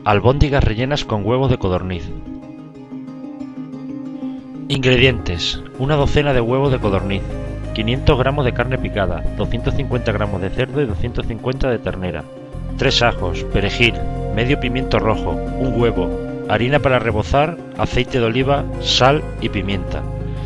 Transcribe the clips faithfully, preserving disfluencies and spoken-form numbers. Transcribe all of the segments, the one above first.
Albóndigas rellenas con huevos de codorniz. Ingredientes: una docena de huevos de codorniz, quinientos gramos de carne picada, doscientos cincuenta gramos de cerdo y doscientos cincuenta de ternera, tres ajos, perejil, medio pimiento rojo, un huevo, harina para rebozar, aceite de oliva, sal y pimienta.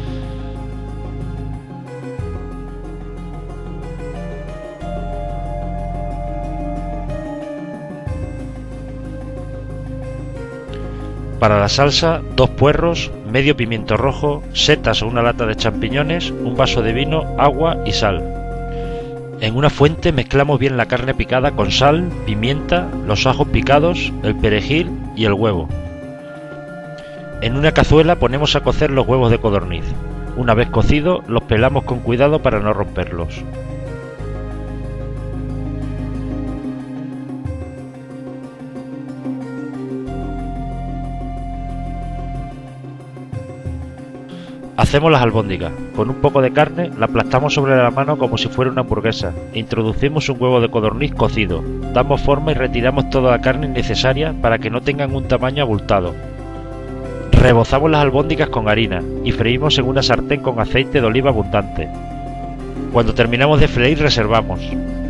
Para la salsa, dos puerros, medio pimiento rojo, setas o una lata de champiñones, un vaso de vino, agua y sal. En una fuente mezclamos bien la carne picada con sal, pimienta, los ajos picados, el perejil y el huevo. En una cazuela ponemos a cocer los huevos de codorniz. Una vez cocidos, los pelamos con cuidado para no romperlos. Hacemos las albóndigas. Con un poco de carne la aplastamos sobre la mano como si fuera una hamburguesa. Introducimos un huevo de codorniz cocido. Damos forma y retiramos toda la carne innecesaria para que no tengan un tamaño abultado. Rebozamos las albóndigas con harina y freímos en una sartén con aceite de oliva abundante. Cuando terminamos de freír reservamos.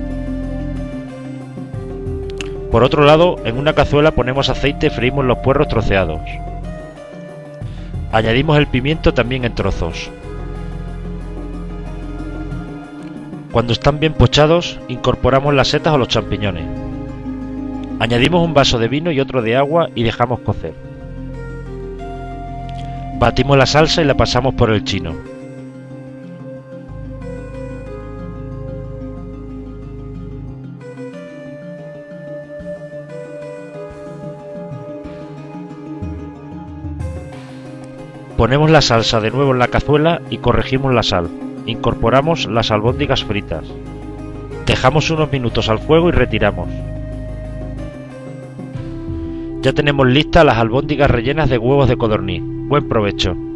Por otro lado, en una cazuela ponemos aceite y freímos los puerros troceados. Añadimos el pimiento también en trozos. Cuando están bien pochados, incorporamos las setas o los champiñones. Añadimos un vaso de vino y otro de agua y dejamos cocer. Batimos la salsa y la pasamos por el chino. Ponemos la salsa de nuevo en la cazuela y corregimos la sal. Incorporamos las albóndigas fritas. Dejamos unos minutos al fuego y retiramos. Ya tenemos listas las albóndigas rellenas de huevos de codorniz. Buen provecho.